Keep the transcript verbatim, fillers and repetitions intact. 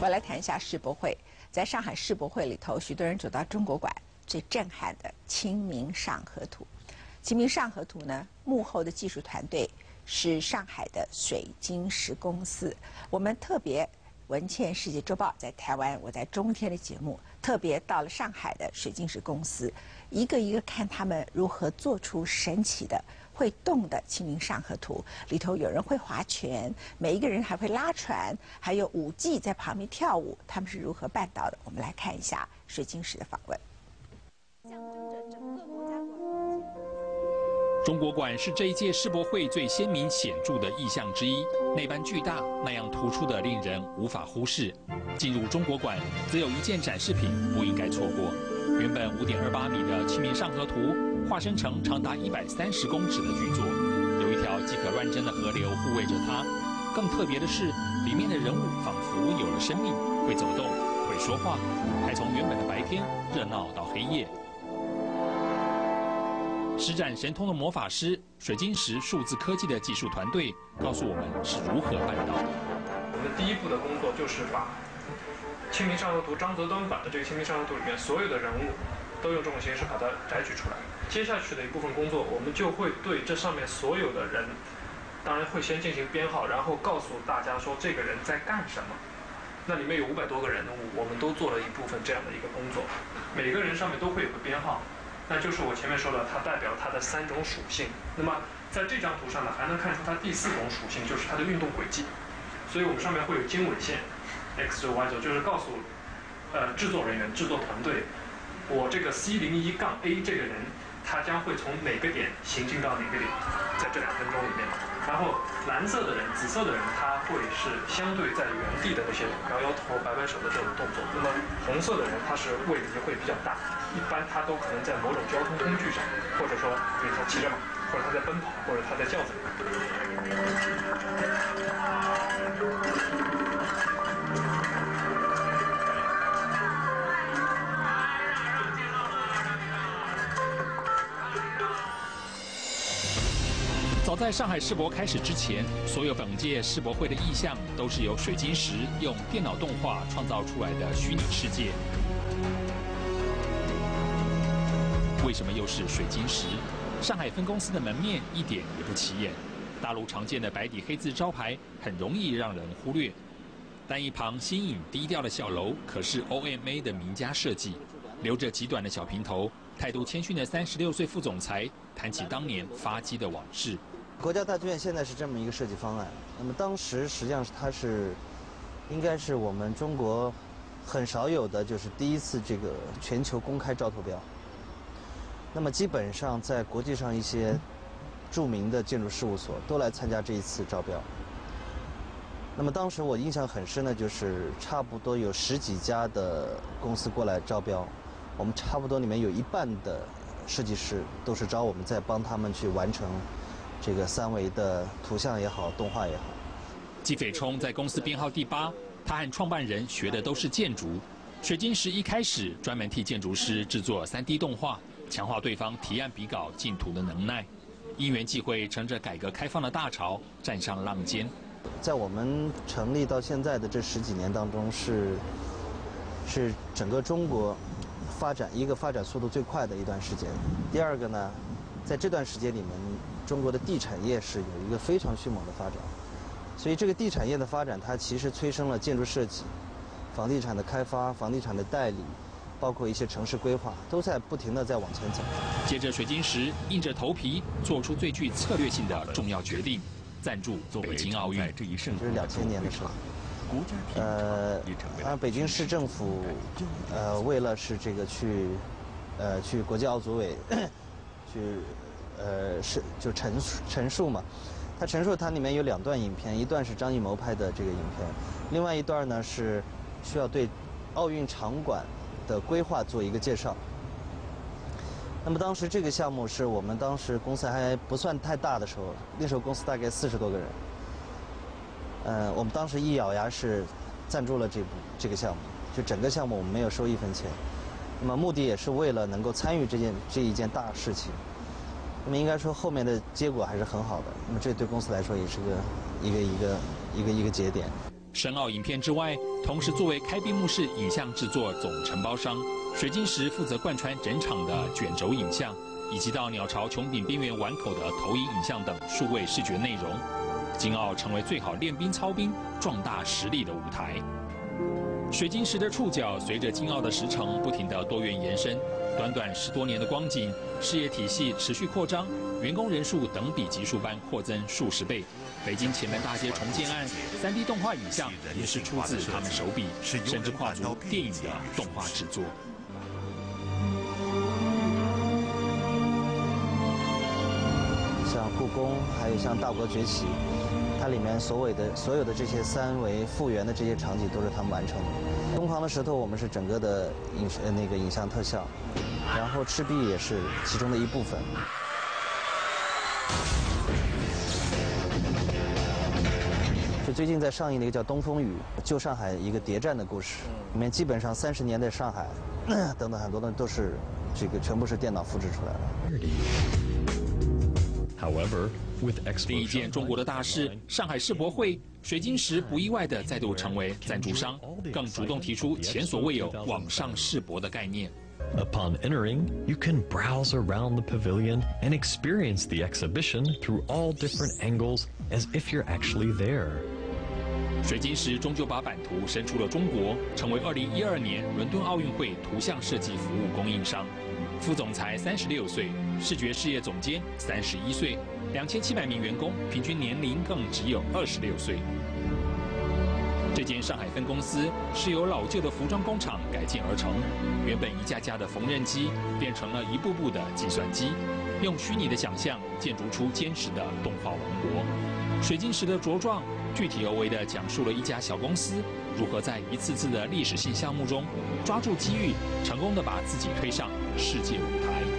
我来谈一下世博会。在上海世博会里头，许多人走到中国馆，最震撼的《清明上河图》。《清明上河图》呢，幕后的技术团队是上海的水晶石公司。我们特别文茜世界周报在台湾，我在中天的节目特别到了上海的水晶石公司，一个一个看他们如何做出神奇的会动的《清明上河图》。里头有人会划拳，每一个人还会拉船，还有舞伎在旁边跳舞，他们是如何办到的？我们来看一下水晶石的访问。象征着整个国家馆。 中国馆是这一届世博会最鲜明显著的意象之一，那般巨大，那样突出的令人无法忽视。进入中国馆，则有一件展示品不应该错过。原本五点二八米的《清明上河图》，化身成长达一百三十公尺的巨作，有一条饥渴乱真的河流护卫着它。更特别的是，里面的人物仿佛有了生命，会走动，会说话，还从原本的白天热闹到黑夜。施展神通的魔法师，水晶石数字科技的技术团队告诉我们是如何办到的。 我们第一步的工作就是把《清明上河图》张择端版的这个《清明上河图》里面所有的人物都用这种形式把它摘取出来。接下去的一部分工作，我们就会对这上面所有的人，当然会先进行编号，然后告诉大家说这个人在干什么。那里面有五百多个人物，我们都做了一部分这样的一个工作，每个人上面都会有个编号。那就是我前面说的，它代表它的三种属性。那么在这张图上呢，还能看出它第四种属性，就是它的运动轨迹。所以我们上面会有经纬线 ，x 轴 y 轴，就是告诉呃制作人员、制作团队，我这个 C 零一杠 A 这个人，他将会从哪个点行进到哪个点，在这两分钟里面。然后蓝色的人、紫色的人，他会是相对在原地的那些摇摇头、摆摆手的这种动作。那么红色的人，他是位置就会比较大，一般他都可能在某种交通工具上，或者说，比如他骑着马，或者他在奔跑，或者他在轿子里。 早在上海世博开始之前，所有本届世博会的意象都是由水晶石用电脑动画创造出来的虚拟世界。为什么又是水晶石？上海分公司的门面一点也不起眼，大陆常见的白底黑字招牌很容易让人忽略，但一旁新颖低调的小楼可是 O M A 的名家设计。留着极短的小平头，态度谦逊的三十六岁副总裁谈起当年发迹的往事。 国家大剧院现在是这么一个设计方案，那么当时实际上它是，应该是我们中国很少有的，就是第一次这个全球公开招投标。那么基本上在国际上一些著名的建筑事务所都来参加这一次招标。那么当时我印象很深的就是差不多有十几家的公司过来招标，我们差不多里面有一半的设计师都是找我们在帮他们去完成这个三维的图像也好，动画也好。 季斐冲在公司编号第八，他和创办人学的都是建筑。水晶石一开始专门替建筑师制作 三 D 动画，强化对方提案比稿竞图的能耐。因缘际会，乘着改革开放的大潮，站上浪尖。 在我们成立到现在的这十几年当中，是是整个中国发展一个发展速度最快的一段时间。第二个呢，在这段时间里面，中国的地产业是有一个非常迅猛的发展，所以这个地产业的发展，它其实催生了建筑设计、房地产的开发、房地产的代理，包括一些城市规划，都在不停地在往前走。 接着，水晶石硬着头皮做出最具策略性的重要决定。赞助北京奥运， 这是两千年的时候，呃，啊，北京市政府，呃，为了是这个去，呃，去国际奥组委，去，呃，是就陈陈述嘛，他陈述它里面有两段影片，一段是张艺谋拍的这个影片，另外一段呢是需要对奥运场馆的规划做一个介绍。那么当时这个项目是我们当时公司还不算太大的时候，那时候公司大概四十多个人。呃，我们当时一咬牙是赞助了这部这个项目，就整个项目我们没有收一分钱。那么目的也是为了能够参与这件这一件大事情。那么应该说后面的结果还是很好的。那么这对公司来说也是个一个一个一个一个节点。 申奥影片之外，同时作为开闭幕式影像制作总承包商，水晶石负责贯穿整场的卷轴影像，以及到鸟巢穹顶边缘碗口的投影影像等数位视觉内容。金奥成为最好练兵操兵、壮大实力的舞台。水晶石的触角随着金奥的时程不停地多元延伸，短短十多年的光景，事业体系持续扩张，员工人数等比级数般扩增数十倍。北京前门大街重建案，三 D 动画影像也是出自他们手笔，甚至跨足电影的动画制作。 像故宫，还有像大国崛起，它里面所有的所有的这些三维复原的这些场景都是他们完成的。东皇的石头我们是整个的影呃那个影像特效，然后赤壁也是其中的一部分。就最近在上映的一个叫《东风雨》，旧上海一个谍战的故事，里面基本上三十年代上海等等很多东西都是这个全部是电脑复制出来的。 However, with 第一件中国的大事——上海世博会，水晶石不意外地再度成为赞助商，更主动提出前所未有网上世博的概念。 Upon entering, you can browse around the pavilion and experience the exhibition through all different angles as if you're actually there. 水晶石终究把版图伸出了中国，成为二零一二年伦敦奥运会图像设计服务供应商。副总裁三十六岁，视觉事业总监三十一岁，两千七百名员工，平均年龄更只有二十六岁。这间上海分公司是由老旧的服装工厂改建而成，原本一架架的缝纫机变成了一部部的计算机，用虚拟的想象建筑出坚实的动画王国。水晶石的茁壮，具体而微地讲述了一家小公司如何在一次次的历史性项目中抓住机遇，成功地把自己推上世界舞台。